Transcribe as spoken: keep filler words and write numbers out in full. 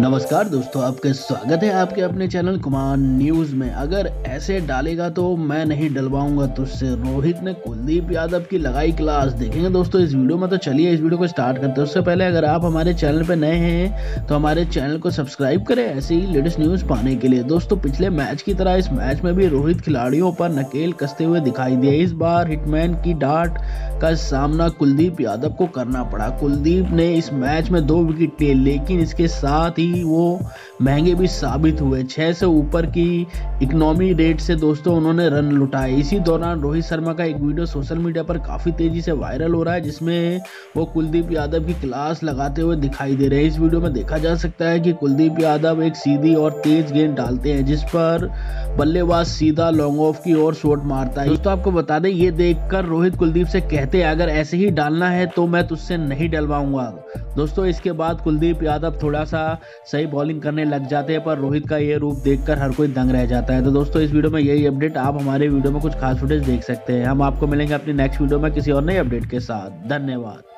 नमस्कार दोस्तों, आपका स्वागत है आपके अपने चैनल कुमार न्यूज़ में। अगर ऐसे डालेगा तो मैं नहीं डलवाऊंगा तुझसे, रोहित ने कुलदीप यादव की लगाई क्लास। देखेंगे दोस्तों इस वीडियो में, तो चलिए इस वीडियो को स्टार्ट करते हैं। उससे पहले अगर आप हमारे चैनल पर नए हैं तो हमारे चैनल को सब्सक्राइब करें ऐसे ही लेटेस्ट न्यूज़ पाने के लिए। दोस्तों पिछले मैच की तरह इस मैच में भी रोहित खिलाड़ियों पर नकेल कसते हुए दिखाई दिए। इस बार हिटमैन की डांट का सामना कुलदीप यादव को करना पड़ा। कुलदीप ने इस मैच में दो विकेट लिए, लेकिन इसके साथ ही वो महंगे भी साबित हुए। छह से ऊपर की इकोनॉमी रेट से दोस्तों उन्होंने रन लुटाए। इसी दौरान रोहित शर्मा का एक वीडियो सोशल मीडिया पर काफी तेजी से वायरल हो रहा है, जिसमें वो कुलदीप यादव की क्लास लगाते हुए दिखाई दे रहे हैं। इस वीडियो में देखा जा सकता है कि कुलदीप यादव एक सीधी और तेज गेंद डालते हैं, जिस पर बल्लेबाज सीधा लॉन्ग ऑफ की ओर शॉट मारता है। दोस्तों आपको बता दें, ये देखकर रोहित कुलदीप से कहते हैं अगर ऐसे ही डालना है तो मैं तुझसे नहीं डलवाऊंगा। दोस्तों इसके बाद कुलदीप यादव थोड़ा सा सही बॉलिंग करने लग जाते हैं, पर रोहित का ये रूप देखकर हर कोई दंग रह जाता है। तो दोस्तों इस वीडियो में यही अपडेट, आप हमारे वीडियो में कुछ खास फुटेज देख सकते हैं। हम आपको मिलेंगे अपनी नेक्स्ट वीडियो में किसी और नई अपडेट के साथ। धन्यवाद।